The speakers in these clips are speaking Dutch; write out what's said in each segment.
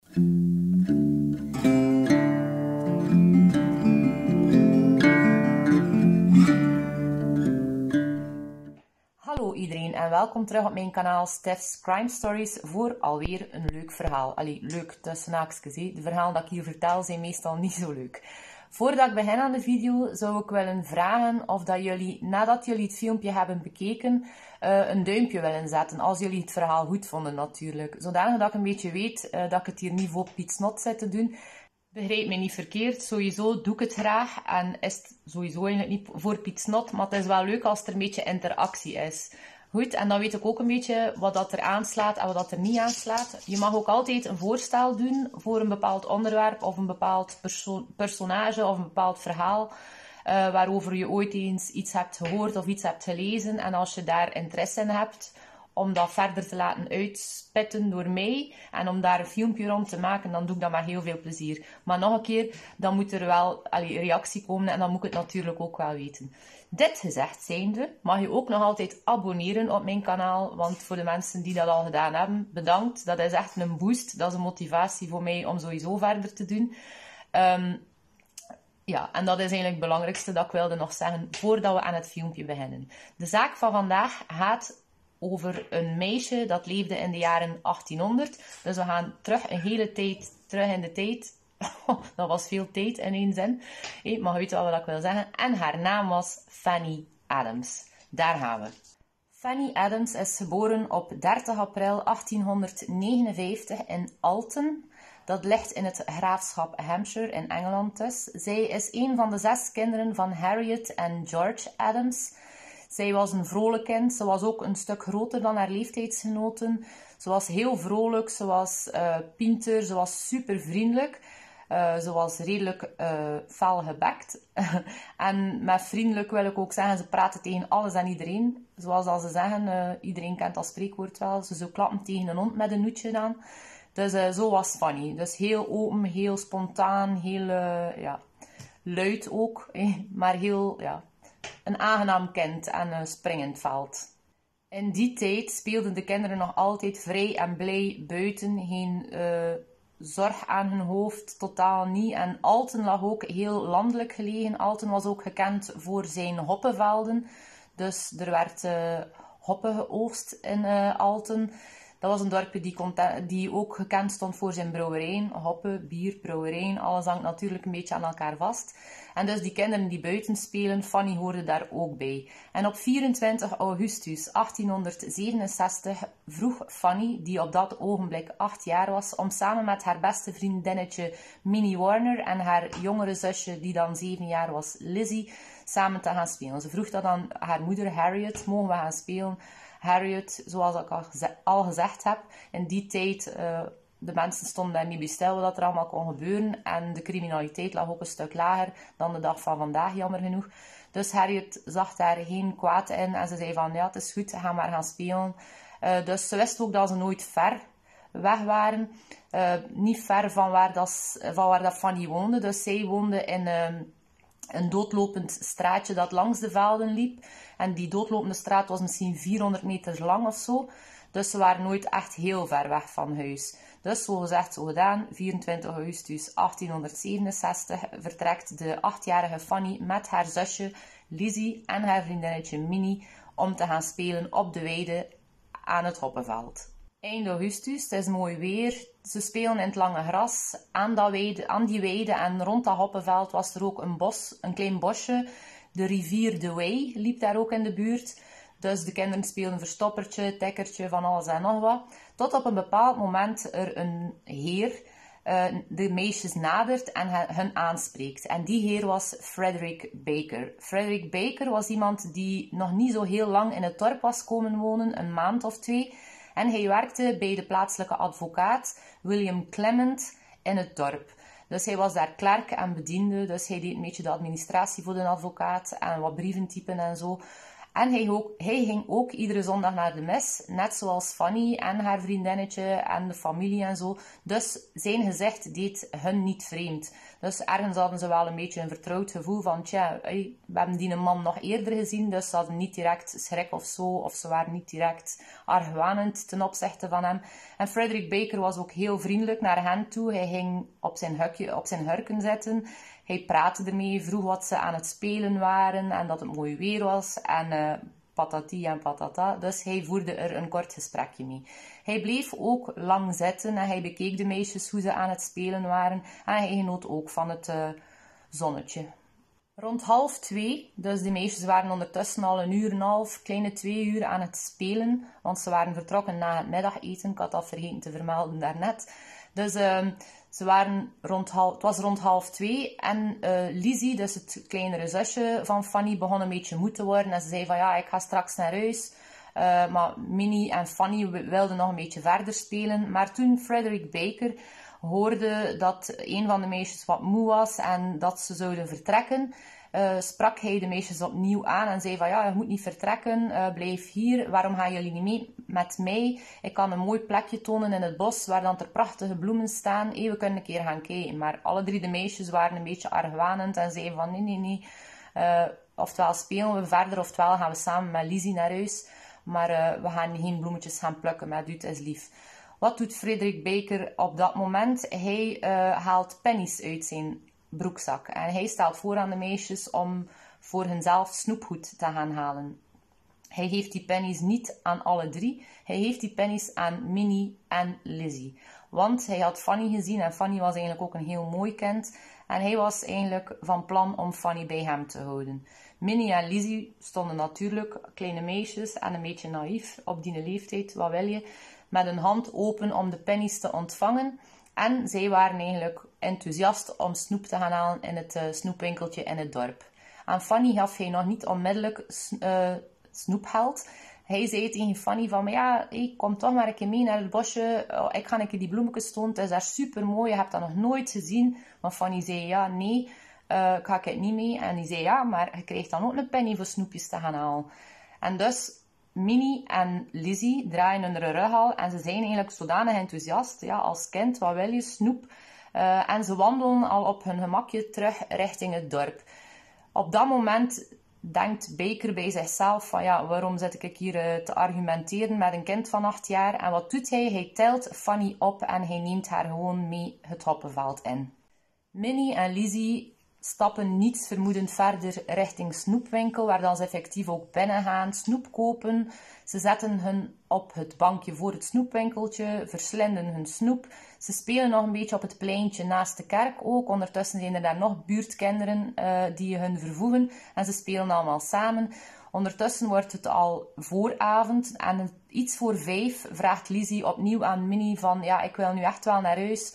Hallo iedereen en welkom terug op mijn kanaal Steph's Crime Stories voor alweer een leuk verhaal. Leuk tussen haakjes. De verhalen dat ik hier vertel zijn meestal niet zo leuk. Voordat ik begin aan de video zou ik willen vragen of dat jullie, nadat jullie het filmpje hebben bekeken, een duimpje willen zetten. Als jullie het verhaal goed vonden natuurlijk. Zodanig dat ik een beetje weet dat ik het hier niet voor Piet Snot zit te doen. Begrijp me niet verkeerd, sowieso doe ik het graag en is het sowieso eigenlijk niet voor Piet Snot, maar het is wel leuk als er een beetje interactie is. Goed, en dan weet ik ook een beetje wat dat er aanslaat en wat dat er niet aanslaat. Je mag ook altijd een voorstel doen voor een bepaald onderwerp of een bepaald personage of een bepaald verhaal waarover je ooit eens iets hebt gehoord of iets hebt gelezen. En als je daar interesse in hebt, om dat verder te laten uitspitten door mij en om daar een filmpje rond te maken, dan doe ik dat met heel veel plezier. Maar nog een keer, dan moet er wel reactie komen en dan moet ik het natuurlijk ook wel weten. Dit gezegd zijnde, mag je ook nog altijd abonneren op mijn kanaal, want voor de mensen die dat al gedaan hebben, bedankt. Dat is echt een boost, dat is een motivatie voor mij om sowieso verder te doen. Ja, en dat is eigenlijk het belangrijkste dat ik wilde nog zeggen voordat we aan het filmpje beginnen. De zaak van vandaag gaat over een meisje dat leefde in de jaren 1800. Dus we gaan terug een hele tijd terug in de tijd. Dat was veel tijd in één zin. Maar je weet wel wat ik wil zeggen. En haar naam was Fanny Adams. Daar gaan we. Fanny Adams is geboren op 30 april 1859 in Alton. Dat ligt in het graafschap Hampshire in Engeland dus. Zij is een van de 6 kinderen van Harriet en George Adams. Zij was een vrolijk kind. Ze was ook een stuk groter dan haar leeftijdsgenoten. Ze was heel vrolijk. Ze was pinter. Ze was super vriendelijk. Ze was redelijk fel gebekt. En met vriendelijk wil ik ook zeggen, ze praatte tegen alles en iedereen. Zoals als ze zeggen, iedereen kent dat spreekwoord wel. Ze zou klappen tegen een hond met een noetje aan. Dus zo was Fanny. Dus heel open, heel spontaan, heel luid ook. Maar heel, een aangenaam kind en een springend veld. In die tijd speelden de kinderen nog altijd vrij en blij buiten. Geen zorg aan hun hoofd, totaal niet. En Alton lag ook heel landelijk gelegen. Alton was ook gekend voor zijn hoppenvelden. Dus er werd hoppen geoogst in Alton. Dat was een dorpje die ook gekend stond voor zijn brouwerijen. Hoppen, bier, brouwerijen, alles hangt natuurlijk een beetje aan elkaar vast. En dus die kinderen die buiten spelen, Fanny hoorde daar ook bij. En op 24 augustus 1867 vroeg Fanny, die op dat ogenblik 8 jaar was, om samen met haar beste vriendinnetje Minnie Warner en haar jongere zusje, die dan 7 jaar was, Lizzie, samen te gaan spelen. Ze vroeg dat aan haar moeder Harriet, mogen we gaan spelen? Harriet, zoals ik al gezegd heb, in die tijd, de mensen stonden daar niet bij stil wat er allemaal kon gebeuren. En de criminaliteit lag ook een stuk lager dan de dag van vandaag, jammer genoeg. Dus Harriet zag daar geen kwaad in en ze zei van, ja, het is goed, ga maar gaan spelen. Dus ze wist ook dat ze nooit ver weg waren. Niet ver van waar dat Fanny woonde. Dus zij woonde in een doodlopend straatje dat langs de velden liep. En die doodlopende straat was misschien 400 meter lang of zo. Dus ze waren nooit echt heel ver weg van huis. Dus zo gezegd, zo gedaan. 24 augustus 1867 vertrekt de 8-jarige Fanny met haar zusje Lizzie en haar vriendinnetje Minnie om te gaan spelen op de weide aan het hoppenveld. Eind augustus, het is mooi weer. Ze spelen in het lange gras. Aan die weide en rond dat hoppenveld was er ook een klein bosje. De rivier de Wey liep daar ook in de buurt. Dus de kinderen speelden verstoppertje, tikkertje, van alles en nog wat. Tot op een bepaald moment er een heer de meisjes nadert en hen aanspreekt. En die heer was Frederick Baker. Frederick Baker was iemand die nog niet zo heel lang in het dorp was komen wonen, een maand of 2. En hij werkte bij de plaatselijke advocaat William Clement in het dorp. Dus hij was daar klerk en bediende, dus hij deed een beetje de administratie voor de advocaat en wat brieven typen en zo. En hij ging ook iedere zondag naar de mis, net zoals Fanny en haar vriendinnetje en de familie en zo. Dus zijn gezicht deed hun niet vreemd. Dus ergens hadden ze wel een beetje een vertrouwd gevoel van, tja, we hebben die man nog eerder gezien, dus ze hadden niet direct schrik of zo, of ze waren niet direct argwanend ten opzichte van hem. En Frederick Baker was ook heel vriendelijk naar hen toe. Hij ging op zijn hurken zitten. Hij praatte ermee, vroeg wat ze aan het spelen waren en dat het mooi weer was. En patati en patata. Dus hij voerde er een kort gesprekje mee. Hij bleef ook lang zitten en hij bekeek de meisjes hoe ze aan het spelen waren. En hij genoot ook van het zonnetje. Rond 1:30, dus de meisjes waren ondertussen al 1,5 kleine 2 uur aan het spelen. Want ze waren vertrokken na het middageten. Ik had dat vergeten te vermelden daarnet. Dus het was rond 1:30 en Lizzie, dus het kleinere zusje van Fanny, begon een beetje moe te worden. En ze zei van ja, ik ga straks naar huis. Maar Minnie en Fanny wilden nog een beetje verder spelen. Maar toen Frederick Baker hoorde dat een van de meisjes wat moe was en dat ze zouden vertrekken, sprak hij de meisjes opnieuw aan en zei van ja, je moet niet vertrekken, blijf hier, waarom gaan jullie niet mee met mij? Ik kan een mooi plekje tonen in het bos waar dan er prachtige bloemen staan, we kunnen een keer gaan kijken. Maar alle 3 de meisjes waren een beetje argwanend en zeiden van nee, oftewel spelen we verder, oftewel gaan we samen met Lizzie naar huis, maar we gaan geen bloemetjes gaan plukken met u, het is lief. Wat doet Frederick Baker op dat moment? Hij haalt pennies uit zijn broekzak. En hij stelt voor aan de meisjes om voor hunzelf snoepgoed te gaan halen. Hij geeft die pennies niet aan alle 3. Hij geeft die pennies aan Minnie en Lizzie. Want hij had Fanny gezien en Fanny was eigenlijk ook een heel mooi kind. En hij was eigenlijk van plan om Fanny bij hem te houden. Minnie en Lizzie stonden natuurlijk kleine meisjes en een beetje naïef op die leeftijd, wat wil je, met een hand open om de pennies te ontvangen. En zij waren eigenlijk enthousiast om snoep te gaan halen in het snoepwinkeltje in het dorp. Aan Fanny gaf hij nog niet onmiddellijk snoepgeld. Hij zei tegen Fanny van, maar ja, kom toch maar een keer mee naar het bosje. Ik ga een keer die bloemetjes tonen. Het is daar super mooi. Je hebt dat nog nooit gezien. Maar Fanny zei, ja, nee, ga ik niet mee. En hij zei, ja, maar je krijgt dan ook een penny voor snoepjes te gaan halen. En dus Minnie en Lizzie draaien hun rug al en ze zijn eigenlijk zodanig enthousiast. Ja, als kind, wat wil je, snoep? En ze wandelen al op hun gemakje terug richting het dorp. Op dat moment denkt Baker bij zichzelf van ja, waarom zit ik hier te argumenteren met een kind van 8 jaar? En wat doet hij? Hij telt Fanny op en hij neemt haar gewoon mee het hoppenveld in. Minnie en Lizzie stappen niets vermoedend verder richting snoepwinkel, waar dan ze effectief ook binnen gaan, snoep kopen. Ze zetten hun op het bankje voor het snoepwinkeltje, verslinden hun snoep. Ze spelen nog een beetje op het pleintje naast de kerk ook. Ondertussen zijn er daar nog buurtkinderen die hun vervoegen en ze spelen allemaal samen. Ondertussen wordt het al vooravond en iets voor 5 vraagt Lizzie opnieuw aan Minnie van ja, ik wil nu echt wel naar huis.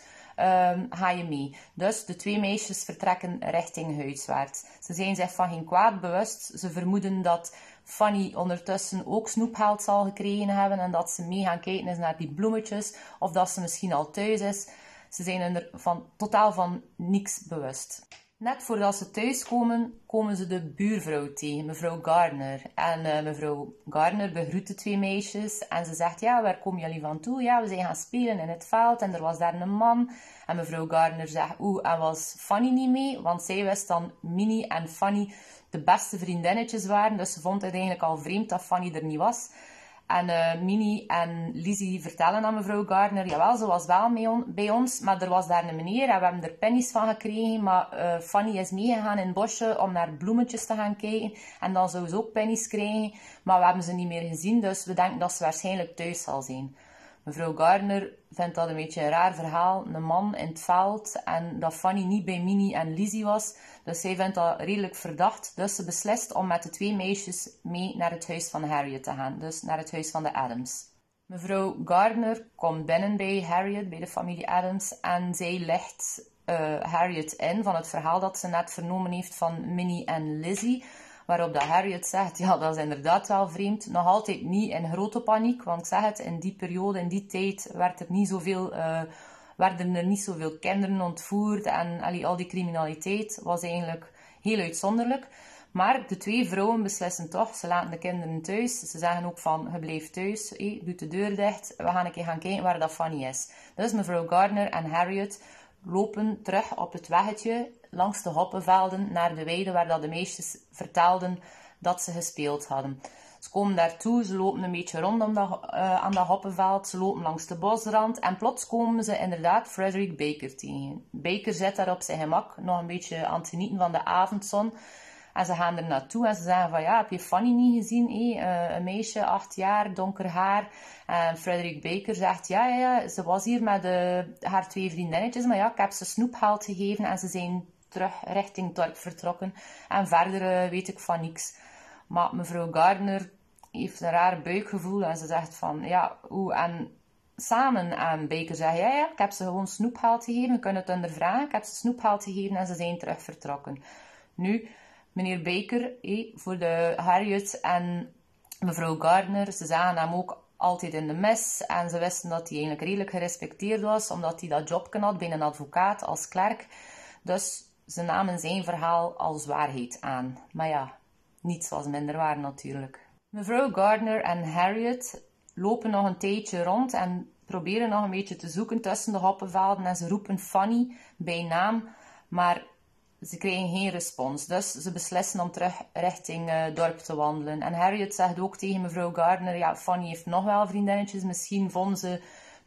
Ga je mee. Dus de 2 meisjes vertrekken richting huiswaarts. Ze zijn zich van geen kwaad bewust. Ze vermoeden dat Fanny ondertussen ook snoepgeld zal gekregen hebben en dat ze mee gaan kijken is naar die bloemetjes of dat ze misschien al thuis is. Ze zijn er totaal van niks bewust. Net voordat ze thuiskomen, komen ze de buurvrouw tegen, mevrouw Gardner. En mevrouw Gardner begroet de 2 meisjes en ze zegt, ja, waar komen jullie van toe? Ja, we zijn gaan spelen in het veld en er was daar een man. En mevrouw Gardner zegt, en was Fanny niet mee? Want zij wist dan Minnie en Fanny de beste vriendinnetjes waren, dus ze vond het eigenlijk al vreemd dat Fanny er niet was. En Minnie en Lizzie vertellen aan mevrouw Gardner, jawel, ze was wel bij ons, maar er was daar een meneer en we hebben er pennies van gekregen, maar Fanny is meegegaan in het bosje om naar bloemetjes te gaan kijken en dan zou ze ook pennies krijgen, maar we hebben ze niet meer gezien, dus we denken dat ze waarschijnlijk thuis zal zijn. Mevrouw Gardner vindt dat een beetje een raar verhaal, een man in het veld en dat Fanny niet bij Minnie en Lizzie was, dus zij vindt dat redelijk verdacht, dus ze beslist om met de 2 meisjes mee naar het huis van Harriet te gaan, dus naar het huis van de Adams. Mevrouw Gardner komt binnen bij Harriet, bij de familie Adams, en zij legt Harriet in van het verhaal dat ze net vernomen heeft van Minnie en Lizzie, waarop dat Harriet zegt, ja, dat is inderdaad wel vreemd. Nog altijd niet in grote paniek, want ik zeg het, in die periode, in die tijd, werden er niet zoveel kinderen ontvoerd en al die criminaliteit was eigenlijk heel uitzonderlijk. Maar de 2 vrouwen beslissen toch, ze laten de kinderen thuis. Ze zeggen ook van, je blijft thuis, doe de deur dicht, we gaan een keer gaan kijken waar dat Fanny is. Dus mevrouw Gardner en Harriet lopen terug op het weggetje langs de hoppenvelden naar de weide waar dat de meisjes vertelden dat ze gespeeld hadden. Ze komen daartoe, ze lopen een beetje rond aan dat hoppenveld, ze lopen langs de bosrand en plots komen ze inderdaad Frederick Baker tegen. Baker zit daar op zijn gemak, nog een beetje aan het genieten van de avondzon. En ze gaan er naartoe en ze zeggen van ja, heb je Fanny niet gezien? Een meisje, 8 jaar, donker haar. En Frederick Baker zegt ja, ze was hier met haar 2 vriendinnetjes, maar ja, ik heb ze snoepgeld gegeven en ze zijn terug richting het dorp vertrokken. En verder weet ik van niks. Maar mevrouw Gardner heeft een raar buikgevoel en ze zegt van ja, en samen aan Baker zegt ja, ik heb ze gewoon snoepgeld gegeven, we kunnen het ondervragen. Ik heb ze snoepgeld gegeven en ze zijn terug vertrokken. Nu, meneer Baker, voor de Harriet en mevrouw Gardner, ze zagen hem ook altijd in de mes en ze wisten dat hij eigenlijk redelijk gerespecteerd was, omdat hij dat jobje had bij een advocaat als klerk. Dus ze namen zijn verhaal als waarheid aan. Maar ja, niets was minder waar natuurlijk. Mevrouw Gardner en Harriet lopen nog een tijdje rond en proberen nog een beetje te zoeken tussen de hoppenvelden en ze roepen Fanny bij naam, maar ze krijgen geen respons. Dus ze beslissen om terug richting het dorp te wandelen. En Harriet zegt ook tegen mevrouw Gardner, ja, Fanny heeft nog wel vriendinnetjes, misschien vond ze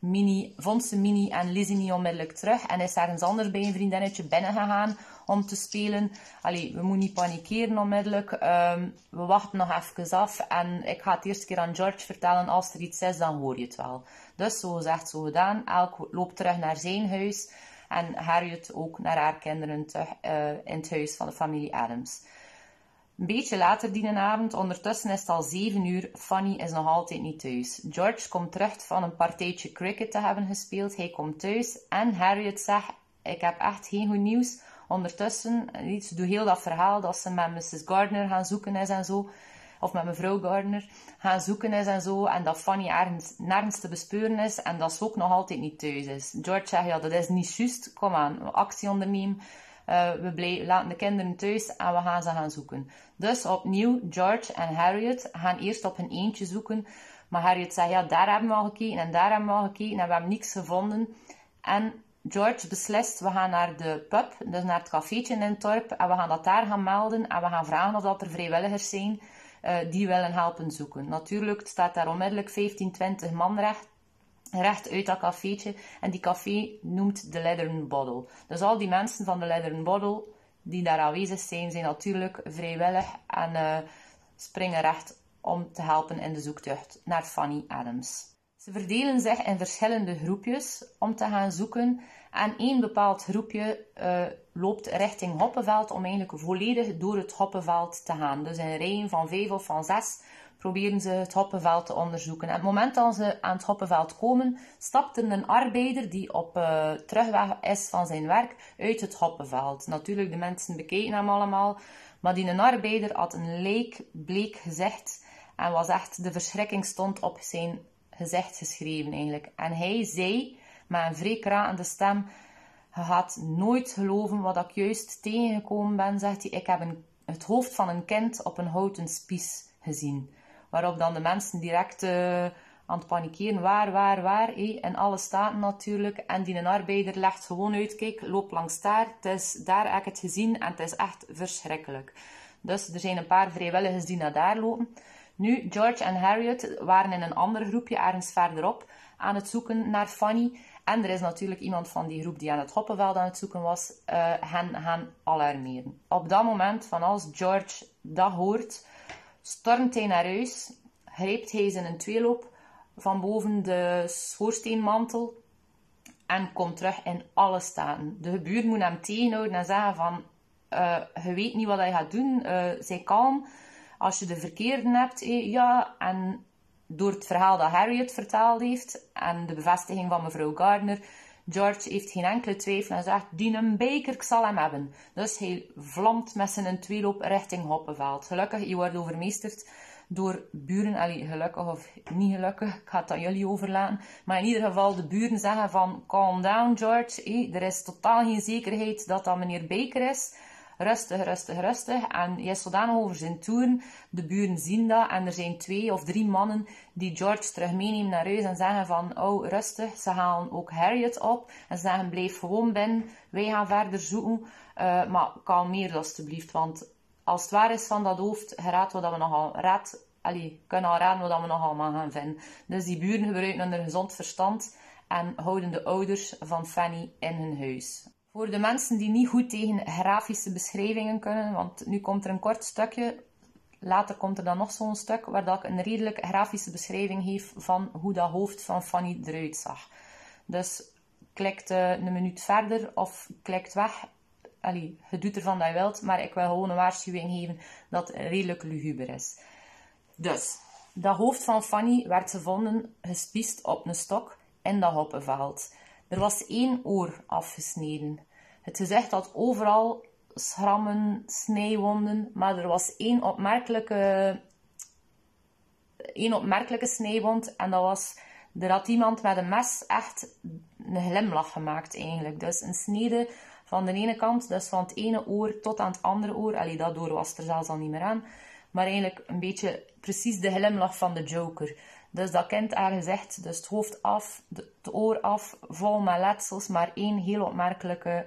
Minnie en Lizzie niet onmiddellijk terug en is ergens anders bij een vriendinnetje binnengegaan om te spelen. Allee, we moeten niet panikeren onmiddellijk. We wachten nog even af en ik ga het eerst keer aan George vertellen. Als er iets is, dan hoor je het wel. Dus zo gezegd, zo gedaan. Elk loopt terug naar zijn huis en Harriet ook naar haar kinderen terug in het huis van de familie Adams. Een beetje later die avond, ondertussen is het al 7 uur, Fanny is nog altijd niet thuis. George komt terug van een partijtje cricket te hebben gespeeld, hij komt thuis en Harriet zegt, ik heb echt geen goed nieuws. Ondertussen, ze doet heel dat verhaal dat ze met Mrs. Gardner gaan zoeken is en zo, of met mevrouw Gardner gaan zoeken is en zo, en dat Fanny nergens te bespeuren is en dat ze ook nog altijd niet thuis is. George zegt, ja, dat is niet juist, kom aan, actie ondernemen. We laten de kinderen thuis en we gaan ze gaan zoeken. Dus opnieuw, George en Harriet gaan eerst op hun eentje zoeken. Maar Harriet zegt, ja, daar hebben we al gekeken en daar hebben we al gekeken en we hebben niks gevonden. En George beslist, we gaan naar de pub, dus naar het cafeetje in het dorp, en we gaan dat daar gaan melden en we gaan vragen of dat er vrijwilligers zijn die willen helpen zoeken. Natuurlijk staat daar onmiddellijk 15, 20 man recht uit dat cafeetje. En die café noemt de Leathern Bottle. Dus al die mensen van de Leathern Bottle die daar aanwezig zijn, zijn natuurlijk vrijwillig en springen recht om te helpen in de zoektocht naar Fanny Adams. Ze verdelen zich in verschillende groepjes om te gaan zoeken. En één bepaald groepje loopt richting Hoppenveld om eigenlijk volledig door het Hoppenveld te gaan. Dus in rijen van 5 of van 6 proberen ze het Hoppenveld te onderzoeken. En op het moment dat ze aan het Hoppenveld komen, stapt er een arbeider die op terugweg is van zijn werk uit het Hoppenveld. Natuurlijk, de mensen bekeken hem allemaal, maar die een arbeider had een bleek gezicht en was echt, de verschrikking stond op zijn gezicht geschreven eigenlijk. En hij zei met een vrij krakende stem, je gaat nooit geloven wat ik juist tegengekomen ben, zegt hij. Ik heb het hoofd van een kind op een houten spies gezien. Waarop dan de mensen direct aan het panikeren, waar, in alle staten natuurlijk. En die een arbeider legt gewoon uit, kijk, loop langs daar, daar heb ik het gezien en het is echt verschrikkelijk. Dus er zijn een paar vrijwilligers die naar daar lopen. Nu, George en Harriet waren in een ander groepje ergens verderop aan het zoeken naar Fanny. En er is natuurlijk iemand van die groep die aan het Hoppenveld aan het zoeken was, hen gaan alarmeren. Op dat moment, van als George dat hoort, stormt hij naar huis, grijpt hij zijn tweeloop van boven de schoorsteenmantel en komt terug in alle staten. De buur moet hem tegenhouden en zeggen van, je weet niet wat je gaat doen, zij kalm. Als je de verkeerde hebt, ja, en door het verhaal dat Harriet verteld heeft en de bevestiging van mevrouw Gardner, George heeft geen enkele twijfel en zegt, die een Baker, ik zal hem hebben. Dus hij vlamt met zijn tweeloop richting Hoppenveld. Gelukkig, je wordt overmeesterd door buren. Allee, gelukkig of niet gelukkig, ik ga het aan jullie overlaten. Maar in ieder geval, de buren zeggen van, calm down George, er is totaal geen zekerheid dat dat meneer Baker is. Rustig, rustig, rustig. En hij is zodanig over zijn toeren. De buren zien dat. En er zijn 2 of 3 mannen die George terug meenemen naar huis en zeggen van, oh, rustig. Ze halen ook Harriet op. En ze zeggen, blijf gewoon binnen. Wij gaan verder zoeken. Maar kalmeer alstublieft. Want als het waar is van dat hoofd, kunnen al raden wat we nog allemaal gaan vinden. Dus die buren gebruiken hun gezond verstand en houden de ouders van Fanny in hun huis. Voor de mensen die niet goed tegen grafische beschrijvingen kunnen, want nu komt er een kort stukje, later komt er dan nog zo'n stuk, waar dat ik een redelijk grafische beschrijving geef van hoe dat hoofd van Fanny eruit zag. Dus klikt een minuut verder of klikt weg. Je doet ervan dat je wilt, maar ik wil gewoon een waarschuwing geven dat het redelijk luguber is. Dus, dat hoofd van Fanny werd gevonden gespiesd op een stok in dat hoppenveld. Er was 1 oor afgesneden. Het gezicht had overal schrammen, snijwonden, maar er was één opmerkelijke snijwond en dat was, er had iemand met een mes echt een glimlach gemaakt eigenlijk. Dus een snede van de ene kant, dus van het ene oor tot aan het andere oor. Dat oor was er zelfs al niet meer aan. Maar eigenlijk een beetje precies de glimlach van de Joker. Dus dat kind haar gezicht, dus het hoofd af, het oor af, vol met letsels, maar 1 heel opmerkelijke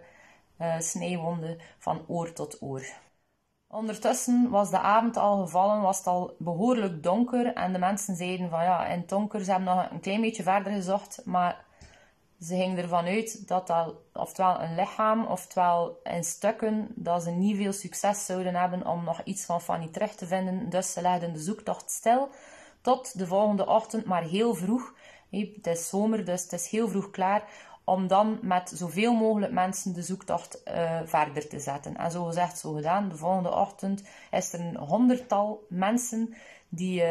snijwonde van oor tot oor. Ondertussen was de avond al gevallen, was het al behoorlijk donker en de mensen zeiden van ja, in het donker, ze hebben nog een klein beetje verder gezocht, maar ze gingen ervan uit dat dat oftewel een lichaam, oftewel in stukken, dat ze niet veel succes zouden hebben om nog iets van Fanny terug te vinden. Dus ze legden de zoektocht stil tot de volgende ochtend, maar heel vroeg. Het is zomer, dus het is heel vroeg klaar, om dan met zoveel mogelijk mensen de zoektocht verder te zetten. En zo gezegd, zo gedaan. De volgende ochtend is er een 100-tal mensen die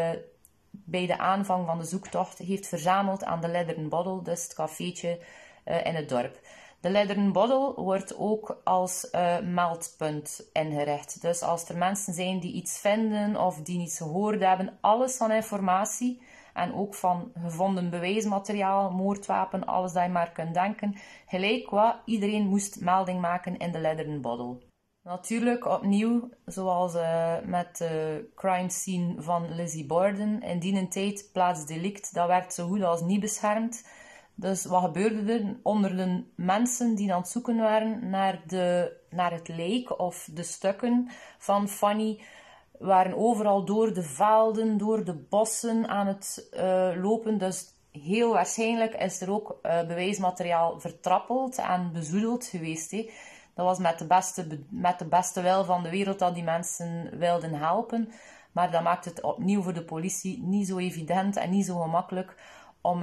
bij de aanvang van de zoektocht heeft verzameld aan de Leathern Bottle, dus het cafeetje in het dorp. De Leathern Bottle wordt ook als meldpunt ingericht. Dus als er mensen zijn die iets vinden of die niets gehoord hebben, alles van informatie en ook van gevonden bewijsmateriaal, moordwapen, alles dat je maar kunt denken, gelijk wat, iedereen moest melding maken in de Leathern Bottle. Natuurlijk, opnieuw, zoals met de crime scene van Lizzie Borden, in die tijd plaatsdelict, dat werd zo goed als niet beschermd. Dus wat gebeurde er? Onder de mensen die aan het zoeken waren naar het lijk of de stukken van Fanny, waren overal door de velden, door de bossen aan het lopen. Dus heel waarschijnlijk is er ook bewijsmateriaal vertrappeld en bezoedeld geweest. Dat was met de beste wil van de wereld dat die mensen wilden helpen. Maar dat maakt het opnieuw voor de politie niet zo evident en niet zo gemakkelijk om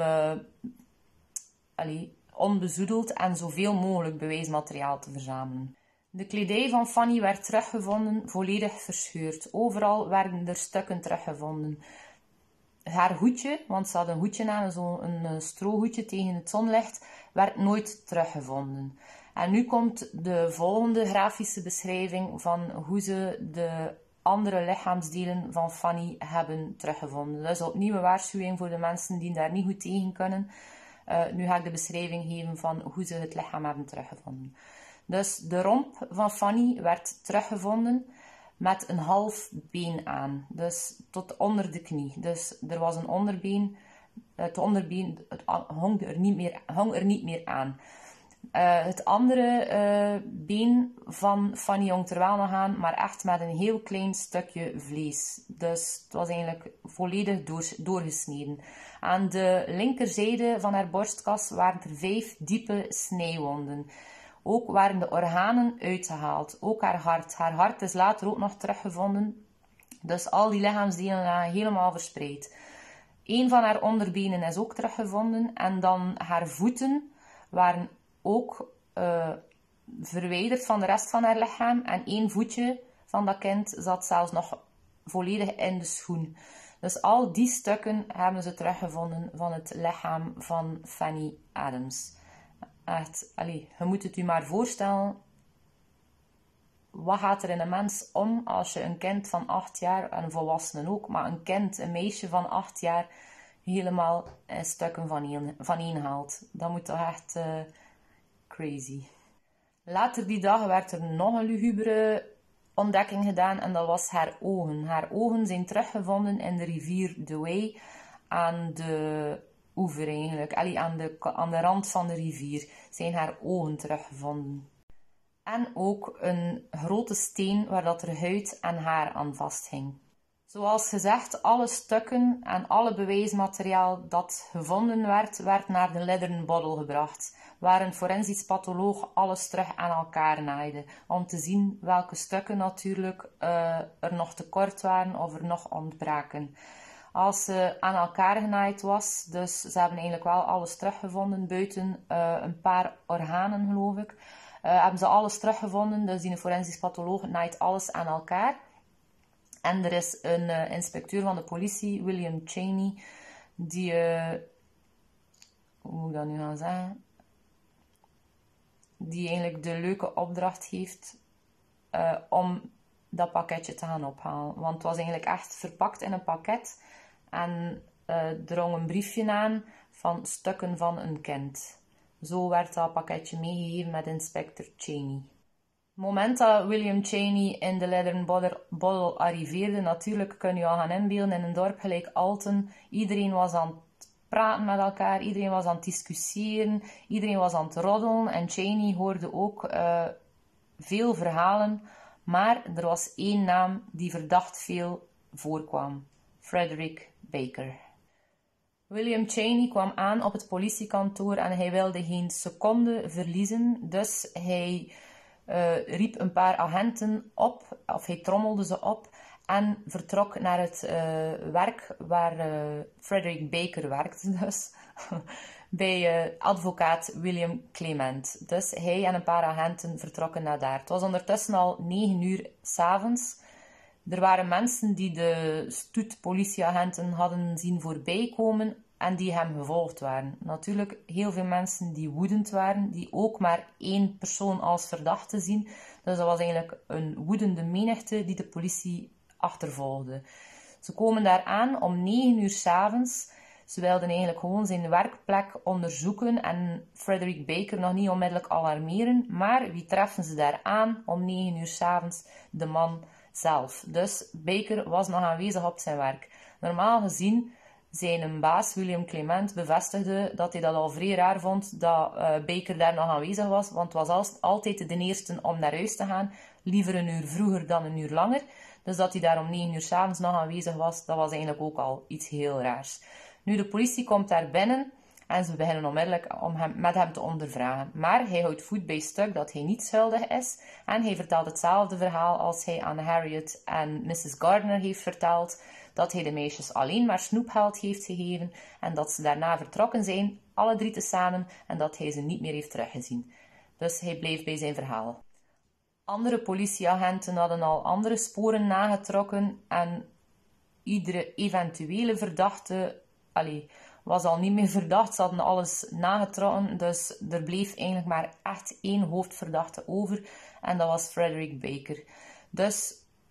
onbezoedeld en zoveel mogelijk bewijsmateriaal te verzamelen. De kledij van Fanny werd teruggevonden, volledig verscheurd. Overal werden er stukken teruggevonden. Haar hoedje, want ze had een hoedje aan, een strohoedje tegen het zonlicht, werd nooit teruggevonden. En nu komt de volgende grafische beschrijving van hoe ze de andere lichaamsdelen van Fanny hebben teruggevonden. Dus opnieuw een waarschuwing voor de mensen die daar niet goed tegen kunnen. Nu ga ik de beschrijving geven van hoe ze het lichaam hebben teruggevonden. Dus de romp van Fanny werd teruggevonden met een half been aan. Dus tot onder de knie. Dus er was een onderbeen. Het onderbeen hong er niet meer aan. Het andere been van Fanny hong er wel nog aan, maar echt met een heel klein stukje vlees. Dus het was eigenlijk volledig doorgesneden. Aan de linkerzijde van haar borstkas waren er 5 diepe snijwonden. Ook waren de organen uitgehaald. Ook haar hart. Haar hart is later ook nog teruggevonden. Dus al die lichaamsdelen waren helemaal verspreid. Een van haar onderbenen is ook teruggevonden. En dan haar voeten waren ook verwijderd van de rest van haar lichaam. En 1 voetje van dat kind zat zelfs nog volledig in de schoen. Dus al die stukken hebben ze teruggevonden van het lichaam van Fanny Adams. Echt, je moet het je maar voorstellen. Wat gaat er in een mens om als je een kind van 8 jaar, en een volwassene ook, maar een meisje van 8 jaar, helemaal in stukken van één haalt. Dat moet toch echt crazy. Later die dag werd er nog een lugubere ontdekking gedaan en dat was haar ogen. Haar ogen zijn teruggevonden in de rivier de Wey aan de oever eigenlijk. Aan de rand van de rivier zijn haar ogen teruggevonden. En ook een grote steen waar dat er huid en haar aan vasthing. Zoals gezegd, alle stukken en alle bewijsmateriaal dat gevonden werd naar de Leathern Bottle gebracht, waar een forensisch patholoog alles terug aan elkaar naaide, om te zien welke stukken natuurlijk er nog tekort waren of er nog ontbraken. Als ze aan elkaar genaaid was, dus ze hebben eigenlijk wel alles teruggevonden, buiten een paar organen geloof ik, hebben ze alles teruggevonden, dus die forensisch patholoog naait alles aan elkaar. En er is een inspecteur van de politie, William Cheney, die, hoe moet ik dat nu gaan zeggen, die eigenlijk de leuke opdracht heeft om dat pakketje te gaan ophalen. Want het was eigenlijk echt verpakt in een pakket en er hong een briefje aan van stukken van een kind. Zo werd dat pakketje meegegeven met inspector Cheney. Het moment dat William Cheney in de Leathern Bottle arriveerde, natuurlijk kun je al gaan inbeelden in een dorp gelijk Alton. Iedereen was aan het praten met elkaar, iedereen was aan het discussiëren, iedereen was aan het roddelen. En Cheney hoorde ook veel verhalen, maar er was één naam die verdacht veel voorkwam. Frederick Baker. William Cheney kwam aan op het politiekantoor en hij wilde geen seconde verliezen, dus hij riep een paar agenten op, of hij trommelde ze op en vertrok naar het werk waar Frederick Baker werkte, dus bij advocaat William Clement. Dus hij en een paar agenten vertrokken naar daar. Het was ondertussen al 9 uur 's avonds. Er waren mensen die de stoet politieagenten hadden zien voorbij komen en die hem gevolgd waren. Natuurlijk heel veel mensen die woedend waren, die ook maar één persoon als verdachte zien. Dus dat was eigenlijk een woedende menigte die de politie achtervolgde. Ze komen daar aan om 9 uur 's avonds. Ze wilden eigenlijk gewoon zijn werkplek onderzoeken en Frederick Baker nog niet onmiddellijk alarmeren. Maar wie treffen ze daar aan om 9 uur 's avonds? De man zelf. Dus Baker was nog aanwezig op zijn werk. Normaal gezien, zijn baas William Clement bevestigde dat hij dat al vrij raar vond dat Baker daar nog aanwezig was, want het was altijd de eerste om naar huis te gaan, liever een uur vroeger dan een uur langer. Dus dat hij daar om 9 uur 's avonds nog aanwezig was, dat was eigenlijk ook al iets heel raars. Nu, de politie komt daar binnen en ze beginnen onmiddellijk met hem te ondervragen. Maar hij houdt voet bij stuk dat hij niet schuldig is en hij vertelt hetzelfde verhaal als hij aan Harriet en Mrs. Gardner heeft verteld, dat hij de meisjes alleen maar snoepgeld heeft gegeven en dat ze daarna vertrokken zijn, alle drie tezamen, en dat hij ze niet meer heeft teruggezien. Dus hij bleef bij zijn verhaal. Andere politieagenten hadden al andere sporen nagetrokken en iedere eventuele verdachte was al niet meer verdacht. Ze hadden alles nagetrokken, dus er bleef eigenlijk maar echt één hoofdverdachte over en dat was Frederick Baker. Dus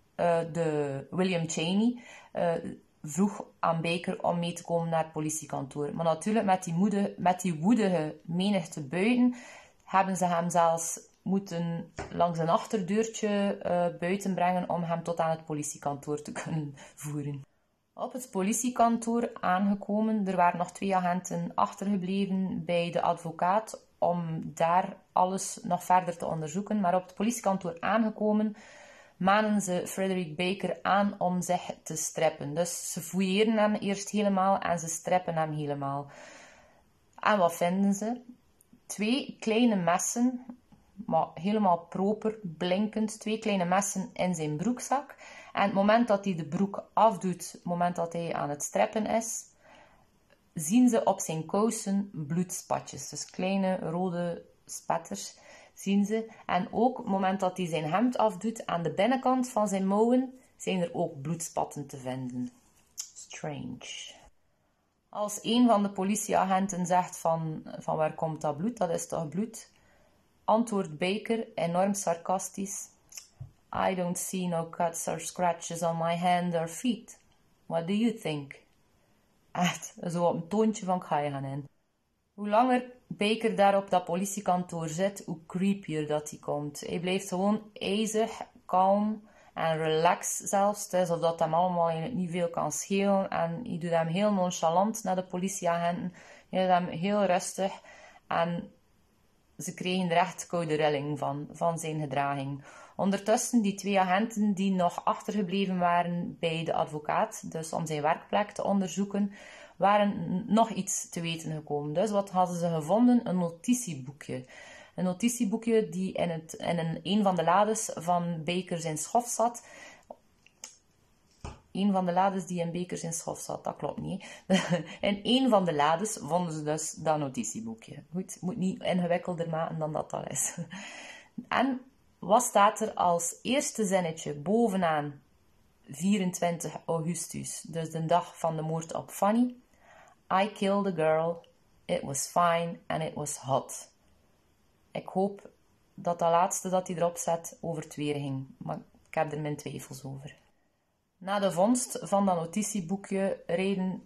de William Cheney vroeg aan Baker om mee te komen naar het politiekantoor. Maar natuurlijk met die woedige menigte buiten hebben ze hem zelfs moeten langs een achterdeurtje buiten brengen om hem tot aan het politiekantoor te kunnen voeren. Op het politiekantoor aangekomen, er waren nog 2 agenten achtergebleven bij de advocaat om daar alles nog verder te onderzoeken. Maar op het politiekantoor aangekomen, manen ze Frederick Baker aan om zich te streppen. Dus ze fouilleren hem eerst helemaal en ze streppen hem helemaal. En wat vinden ze? 2 kleine messen, maar helemaal proper, blinkend, 2 kleine messen in zijn broekzak. En het moment dat hij de broek afdoet, het moment dat hij aan het streppen is, zien ze op zijn kousen bloedspatjes. Dus kleine rode spetters zien ze. En ook het moment dat hij zijn hemd afdoet, aan de binnenkant van zijn mouwen, zijn er ook bloedspatten te vinden. Strange. Als een van de politieagenten zegt van waar komt dat bloed, dat is toch bloed, antwoordt Baker enorm sarcastisch: I don't see no cuts or scratches on my hand or feet. What do you think? Echt, zo op een toontje van ik ga je gaan in. Hoe langer Baker daar op dat politiekantoor zit, hoe creepier dat hij komt. Hij blijft gewoon ijzig, kalm en relax zelfs. Het is of dat hem allemaal eigenlijk niet veel kan schelen. En hij doet hem heel nonchalant naar de politieagenten. Hij doet hem heel rustig. En ze kregen er echt koude rilling van zijn gedraging. Ondertussen, die 2 agenten die nog achtergebleven waren bij de advocaat, dus om zijn werkplek te onderzoeken, waren nog iets te weten gekomen. Dus wat hadden ze gevonden? Een notitieboekje. Een notitieboekje die in een van de lades van Baker zijn schof zat. Een van de lades die in Baker zijn schof zat, dat klopt niet. In een van de lades vonden ze dus dat notitieboekje. Goed, het moet niet ingewikkelder maken dan dat is. En wat staat er als eerste zinnetje bovenaan 24 augustus, dus de dag van de moord op Fanny? I killed a girl, it was fine and it was hot. Ik hoop dat dat laatste dat hij erop zet over het weer ging, maar ik heb er mijn twijfels over. Na de vondst van dat notitieboekje reden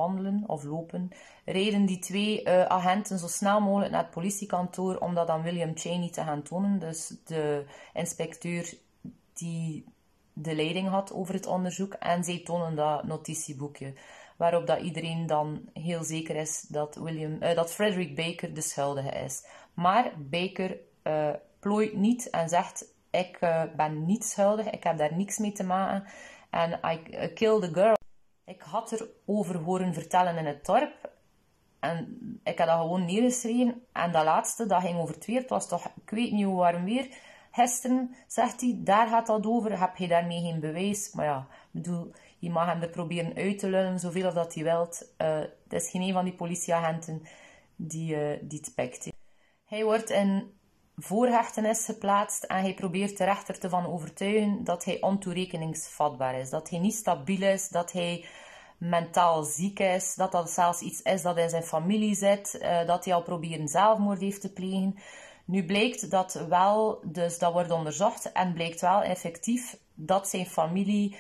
die 2 agenten zo snel mogelijk naar het politiekantoor om dat aan William Cheney te gaan tonen. Dus de inspecteur die de leiding had over het onderzoek. En zij tonen dat notitieboekje. Waarop dat iedereen dan heel zeker is dat Frederick Baker de schuldige is. Maar Baker plooit niet en zegt: ik ben niet schuldig, ik heb daar niks mee te maken. En I killed a girl. Ik had erover horen vertellen in het dorp. En ik heb dat gewoon neergeschreven. En dat laatste, dat ging over het weer. Het was toch, ik weet niet hoe warm weer. Gisteren, zegt hij, daar gaat dat over. Heb je daarmee geen bewijs? Maar ja, ik bedoel, je mag hem er proberen uit te lullen, zoveel als dat hij wilt. Het is geen een van die politieagenten die het pikt. Hij wordt in voorhechtenis geplaatst en hij probeert de rechter ervan overtuigen dat hij ontoerekeningsvatbaar is. Dat hij niet stabiel is, dat hij mentaal ziek is, dat dat zelfs iets is dat in zijn familie zit, dat hij al proberen zelfmoord heeft te plegen. Nu blijkt dat wel, dus dat wordt onderzocht en blijkt wel effectief dat zijn familie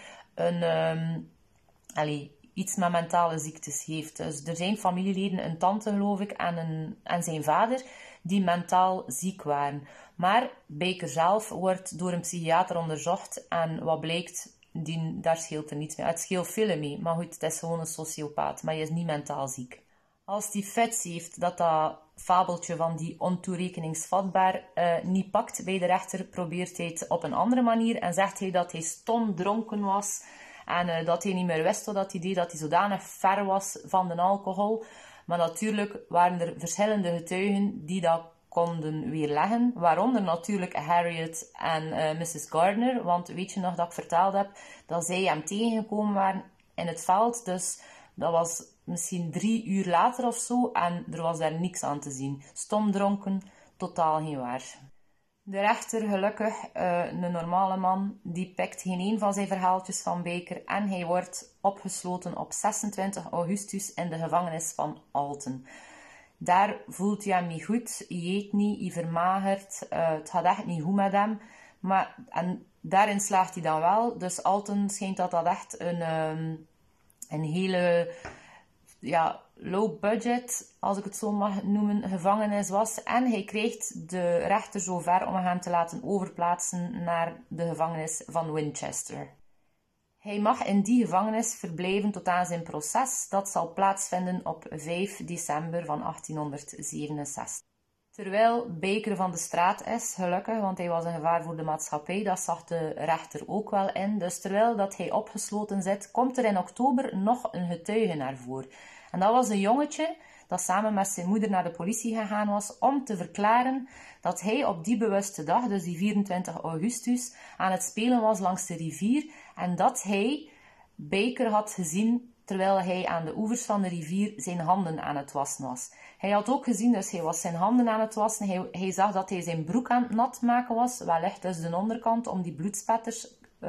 iets met mentale ziektes heeft. Dus er zijn familieleden, een tante geloof ik en zijn vader, die mentaal ziek waren. Maar Baker zelf wordt door een psychiater onderzocht en wat blijkt, daar scheelt er niets mee. Het scheelt veel mee, maar goed, het is gewoon een sociopaat, maar hij is niet mentaal ziek. Als die fits heeft dat fabeltje van die ontoerekeningsvatbaar niet pakt bij de rechter, probeert hij het op een andere manier en zegt hij dat hij stom dronken was en dat hij niet meer wist wat hij deed, dat hij zodanig ver was van de alcohol. Maar natuurlijk waren er verschillende getuigen die dat konden weerleggen, waaronder natuurlijk Harriet en Mrs. Gardner, want weet je nog dat ik verteld heb dat zij hem tegengekomen waren in het veld, dus dat was misschien 3 uur later of zo en er was daar niks aan te zien. Stomdronken, totaal geen waar. De rechter, gelukkig, een normale man, die pikt geen een van zijn verhaaltjes van Baker en hij wordt opgesloten op 26 augustus in de gevangenis van Alton. Daar voelt hij hem niet goed, hij eet niet, hij vermagert, het gaat echt niet goed met hem. En daarin slaagt hij dan wel, dus Alton schijnt dat echt een hele low budget, als ik het zo mag noemen, gevangenis was. En hij krijgt de rechter zover om hem te laten overplaatsen naar de gevangenis van Winchester. Hij mag in die gevangenis verblijven tot aan zijn proces. Dat zal plaatsvinden op 5 december van 1867. Terwijl Baker van de straat is, gelukkig, want hij was een gevaar voor de maatschappij, dat zag de rechter ook wel in. Dus terwijl dat hij opgesloten zit, komt er in oktober nog een getuige naar voren. En dat was een jongetje dat samen met zijn moeder naar de politie gegaan was om te verklaren dat hij op die bewuste dag, dus die 24 augustus, aan het spelen was langs de rivier en dat hij Baker had gezien terwijl hij aan de oevers van de rivier zijn handen aan het wassen was. Hij had ook gezien, dus hij was zijn handen aan het wassen. Hij zag dat hij zijn broek aan het nat maken was, wellicht dus de onderkant, om die bloedspetters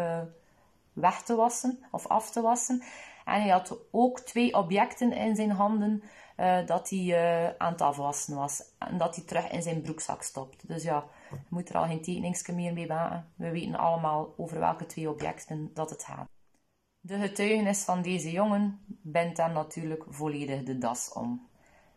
weg te wassen of af te wassen. En hij had ook 2 objecten in zijn handen dat hij aan het afwassen was. En dat hij terug in zijn broekzak stopt. Dus ja, je moet er al geen tekeningsje meer mee maken. We weten allemaal over welke 2 objecten dat het gaat. De getuigenis van deze jongen bindt hem natuurlijk volledig de das om.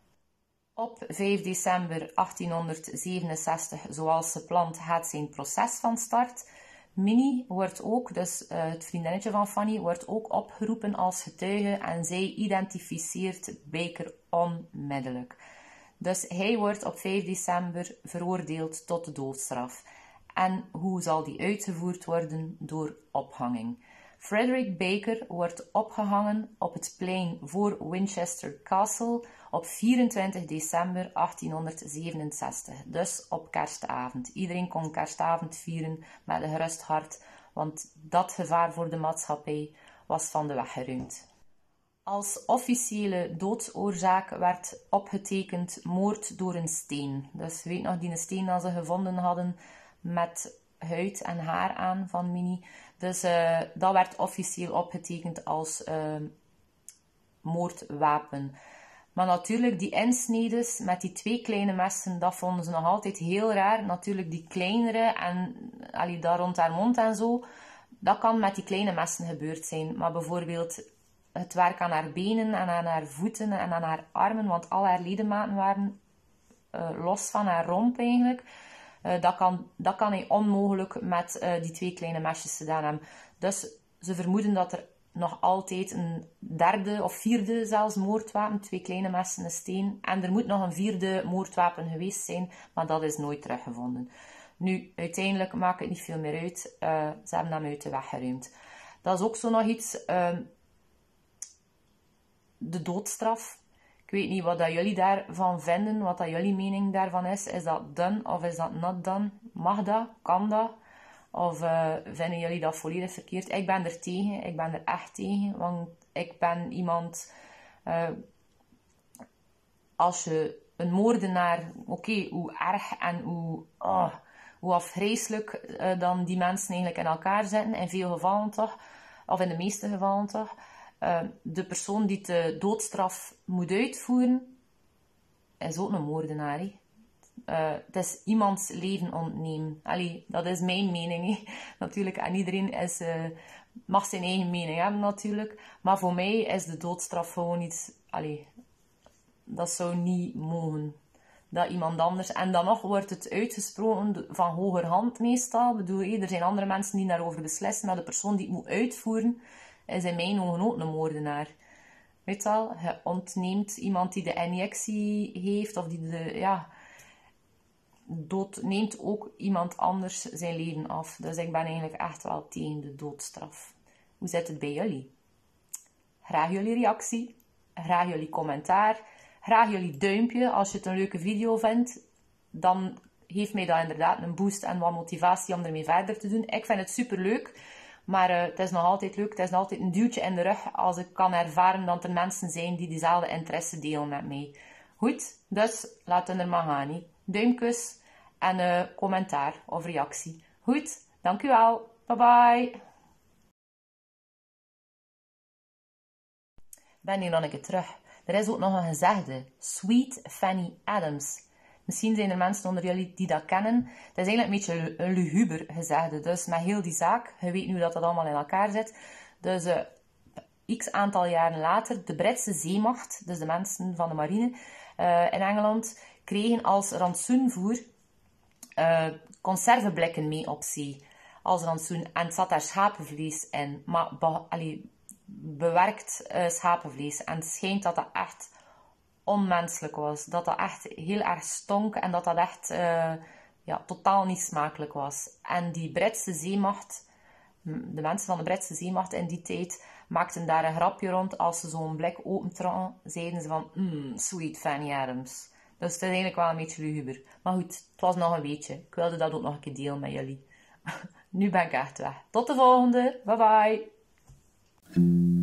Op 5 december 1867, zoals gepland, gaat zijn proces van start. Minnie wordt ook, dus het vriendinnetje van Fanny, wordt ook opgeroepen als getuige en zij identificeert Baker onmiddellijk. Dus hij wordt op 5 december veroordeeld tot de doodstraf. En hoe zal die uitgevoerd worden? Door ophanging. Frederick Baker wordt opgehangen op het plein voor Winchester Castle op 24 december 1867, dus op kerstavond. Iedereen kon kerstavond vieren met een gerust hart, want dat gevaar voor de maatschappij was van de weg geruimd. Als officiële doodsoorzaak werd opgetekend moord door een steen. Dus je weet nog die steen dat ze gevonden hadden met huid en haar aan van Minnie. Dus dat werd officieel opgetekend als moordwapen. Maar natuurlijk, die insnedes met die 2 kleine messen, dat vonden ze nog altijd heel raar. Natuurlijk die kleinere en daar rond haar mond en zo, dat kan met die kleine messen gebeurd zijn. Maar bijvoorbeeld het werk aan haar benen en aan haar voeten en aan haar armen, want al haar ledematen waren los van haar romp eigenlijk. Dat kan hij onmogelijk met die 2 kleine mesjes gedaan hebben. Dus ze vermoeden dat er nog altijd een 3e of 4e zelfs moordwapen, 2 kleine messen, een steen. En er moet nog een 4e moordwapen geweest zijn, maar dat is nooit teruggevonden. Nu, uiteindelijk maakt het niet veel meer uit. Ze hebben hem uit de weg geruimd. Dat is ook zo nog iets. De doodstraf. Ik weet niet wat dat jullie daarvan vinden, wat dat jullie mening daarvan is. Is dat done of is dat not done? Mag dat? Kan dat? Of vinden jullie dat volledig verkeerd? Ik ben er tegen. Ik ben er echt tegen. Want ik ben iemand... als je een moordenaar... Oké, hoe erg en hoe afvreselijk dan die mensen eigenlijk in elkaar zitten. In veel gevallen toch. Of in de meeste gevallen toch. De persoon die de doodstraf moet uitvoeren, is ook een moordenaar. Het is iemands leven ontnemen. Dat is mijn mening. Natuurlijk, en iedereen mag zijn eigen mening hebben natuurlijk. Maar voor mij is de doodstraf gewoon iets... dat zou niet mogen. Dat iemand anders... En dan nog wordt het uitgesproken van hogerhand meestal. Ik bedoel, er zijn andere mensen die daarover beslissen, maar de persoon die het moet uitvoeren, is in mijn ogen ook een moordenaar. Weet je wel, je ontneemt iemand die de injectie heeft, of die neemt ook iemand anders zijn leven af. Dus ik ben eigenlijk echt wel tegen de doodstraf. Hoe zit het bij jullie? Graag jullie reactie, graag jullie commentaar, graag jullie duimpje. Als je het een leuke video vindt, dan geeft mij dat inderdaad een boost en wat motivatie om ermee verder te doen. Ik vind het super leuk. Maar het is nog altijd leuk, het is nog altijd een duwtje in de rug als ik kan ervaren dat er mensen zijn die diezelfde interesse delen met mij. Goed, dus laten we er maar gaan. He. Duimpjes en commentaar of reactie. Goed, dank u wel. Bye bye. Ik ben hier nog een keer terug. Er is ook nog een gezegde. Sweet Fanny Adams. Misschien zijn er mensen onder jullie die dat kennen. Het is eigenlijk een beetje een luguber gezegde. Dus met heel die zaak, je weet nu hoe dat allemaal in elkaar zit. Dus x aantal jaren later, de Britse zeemacht, dus de mensen van de marine in Engeland, kregen als rantsoenvoer conserveblikken mee op zee. Als rantsoen. En het zat daar schapenvlees in. Maar bewerkt schapenvlees. En het schijnt dat dat echt onmenselijk was. Dat dat echt heel erg stonk en dat dat echt totaal niet smakelijk was. En die Britse zeemacht, de mensen van de Britse zeemacht in die tijd, maakten daar een grapje rond. Als ze zo'n blik opentrokken, zeiden ze van, sweet Fanny Adams. Dus het is eigenlijk wel een beetje luguber. Maar goed, het was nog een beetje. Ik wilde dat ook nog een keer delen met jullie. Nu ben ik echt weg. Tot de volgende. Bye bye.